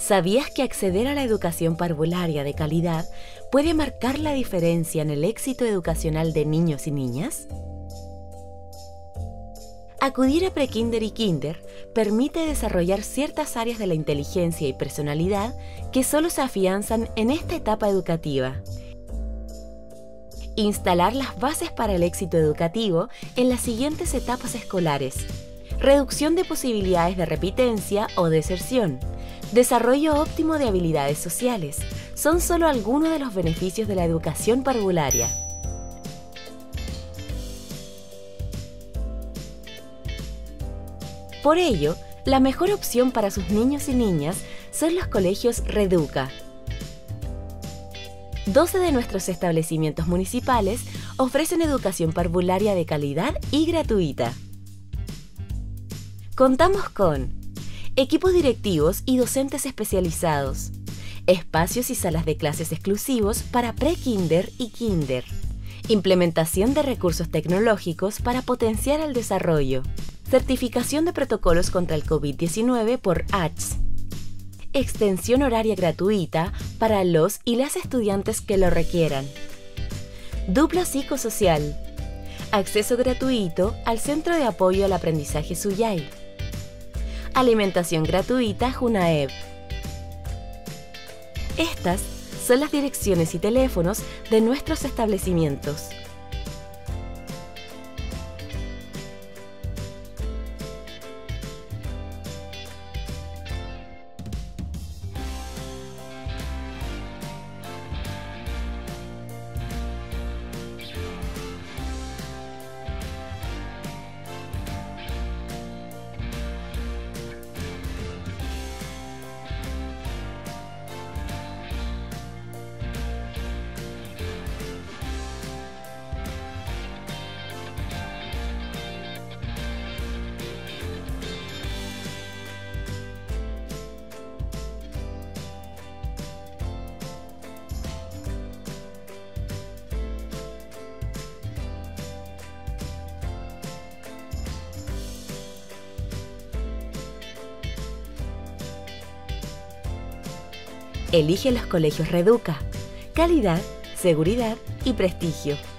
¿Sabías que acceder a la educación parvularia de calidad puede marcar la diferencia en el éxito educacional de niños y niñas? Acudir a prekinder y kinder permite desarrollar ciertas áreas de la inteligencia y personalidad que solo se afianzan en esta etapa educativa. Instalar las bases para el éxito educativo en las siguientes etapas escolares: reducción de posibilidades de repitencia o deserción, desarrollo óptimo de habilidades sociales, son solo algunos de los beneficios de la educación parvularia. Por ello, la mejor opción para sus niños y niñas son los colegios Reduca. 12 de nuestros establecimientos municipales ofrecen educación parvularia de calidad y gratuita. Contamos con equipos directivos y docentes especializados, espacios y salas de clases exclusivos para pre-kinder y kinder, implementación de recursos tecnológicos para potenciar el desarrollo, certificación de protocolos contra el COVID-19 por ACHS, extensión horaria gratuita para los y las estudiantes que lo requieran, dupla psicosocial, acceso gratuito al Centro de Apoyo al Aprendizaje Suyay, alimentación gratuita Junaeb. Estas son las direcciones y teléfonos de nuestros establecimientos. Elige los colegios Reduca. Calidad, seguridad y prestigio.